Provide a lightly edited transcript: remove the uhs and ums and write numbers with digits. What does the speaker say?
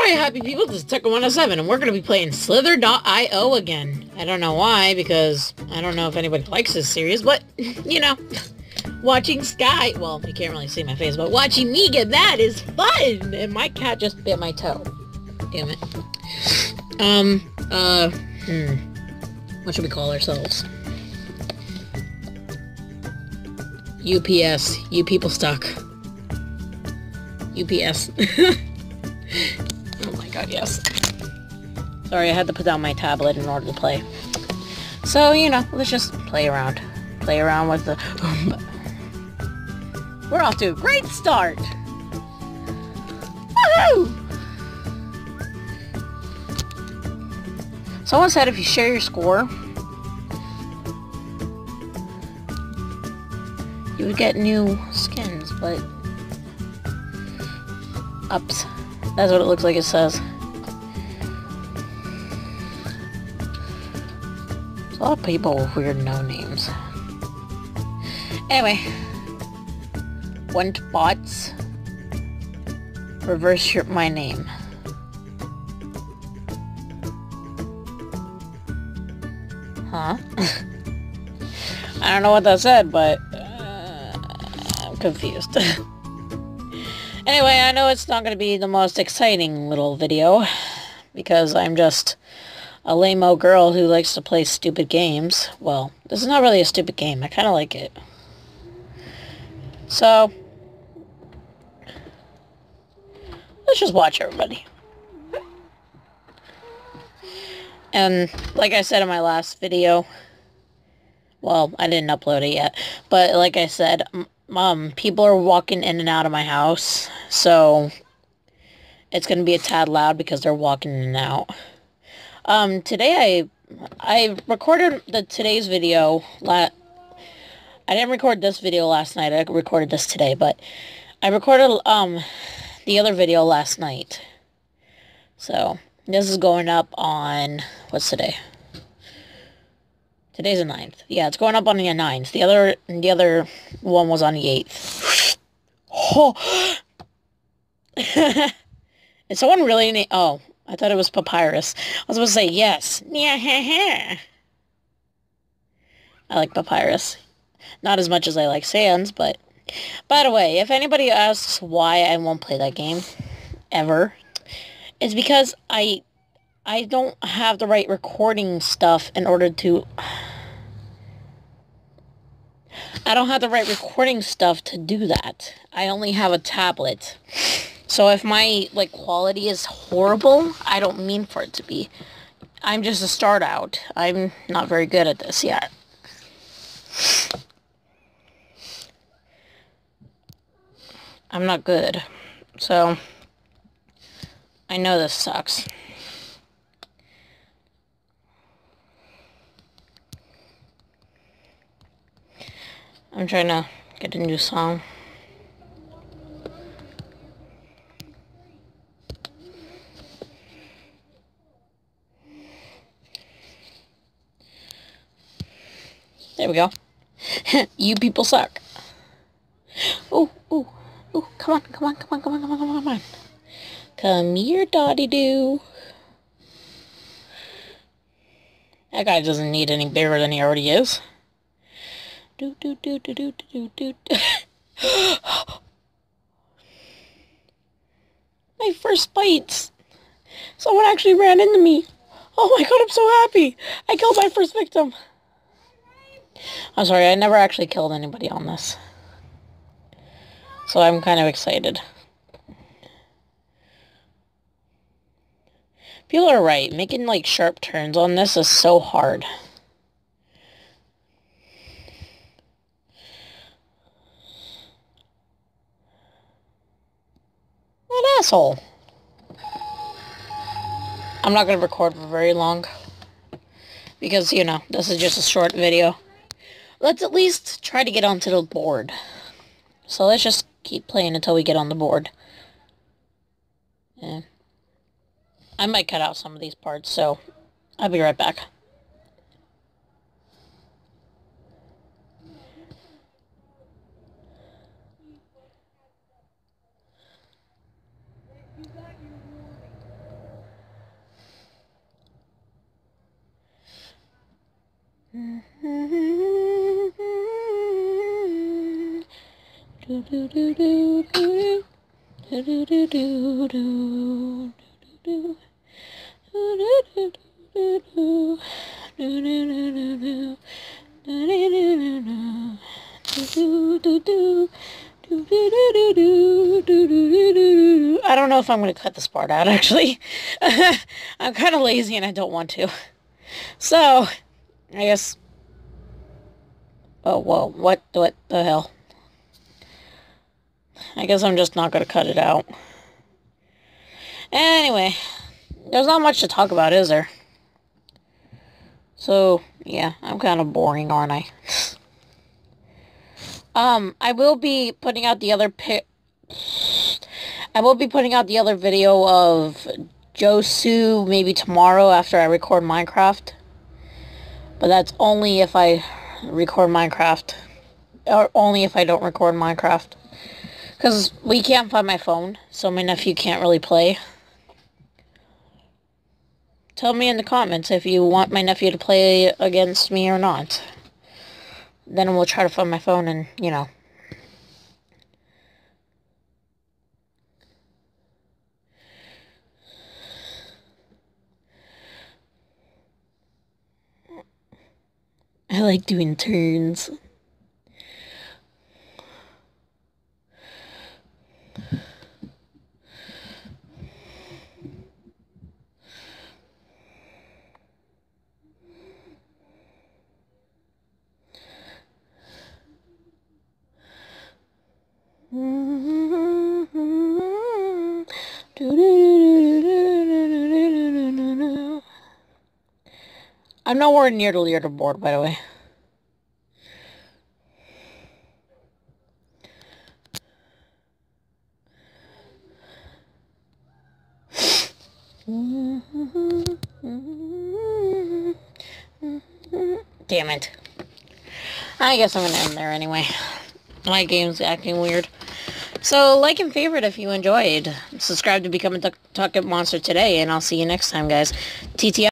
Alright, happy people, this is Tucker107, and we're going to be playing Slither.io again. I don't know why, because I don't know if anybody likes this series, but, you know, watching Sky, well, you can't really see my face, but watching me get mad is fun! And my cat just bit my toe. Damn it. What should we call ourselves? UPS. You people stuck. UPS. Oh my god, yes. Sorry, I had to put down my tablet in order to play. So, you know, let's just play around. Play around with the... We're off to a great start! Woohoo! Someone said if you share your score, you would get new skins, but... Ups. That's what it looks like it says. There's a lot of people with weird no-names. Anyway. Want bots? Reverse my name. Huh? I don't know what that said, but I'm confused. Anyway, I know it's not going to be the most exciting little video, because I'm just a lame-o girl who likes to play stupid games. Well, this is not really a stupid game. I kind of like it. So, let's just watch everybody. And, like I said in my last video, well, I didn't upload it yet, but like I said, people are walking in and out of my house, so it's going to be a tad loud because they're walking in and out. Today I recorded today's video. I didn't record this video last night. I recorded this today, but I recorded the other video last night. So this is going up on, what's today? Today's the 9th. Yeah, it's going up on the 9th. The other one was on the 8th. Oh. Is someone really oh, I thought it was Papyrus. I was supposed to say yes. I like Papyrus. Not as much as I like Sans, but... By the way, if anybody asks why I won't play that game, ever, it's because I don't have the right recording stuff in order to... I don't have the right recording stuff to do that. I only have a tablet. So if my, quality is horrible, I don't mean for it to be. I'm just a start out. I'm not very good at this yet. I'm not good. So, I know this sucks. I'm trying to get a new song. There we go. You people suck. Oh, oh, oh, come on, come on, come on, come on, come on, come on, come on. Come here, Dottie-doo. That guy doesn't need any bigger than he already is. Do do do do do do do do. My first bites. Someone actually ran into me. Oh my god, I'm so happy. I killed my first victim. I'm sorry, I never actually killed anybody on this. So I'm kind of excited. People are right. Making, sharp turns on this is so hard. What an asshole. I'm not going to record for very long. Because, you know, this is just a short video. Let's at least try to get onto the board. So let's just keep playing until we get on the board. Yeah. I might cut out some of these parts, so I'll be right back. I don't know if I'm going to cut this part out, actually. I'm kind of lazy and I don't want to. So, I guess... Oh, whoa, what the hell? I guess I'm just not going to cut it out. Anyway, there's not much to talk about, is there? So, yeah, I'm kind of boring, aren't I? I will be putting out the other video of Josu maybe tomorrow after I record Minecraft. But that's only if I record Minecraft. Or only if I don't record Minecraft. Because we can't find my phone, so my nephew can't really play. Tell me in the comments if you want my nephew to play against me or not. Then we'll try to find my phone and, you know. I like doing turns. I'm nowhere near the leaderboard, by the way. Damn it. I guess I'm gonna end there anyway. My game's acting weird. So, like and favorite if you enjoyed. Subscribe to become a Tucket Monster today, and I'll see you next time, guys. TTF.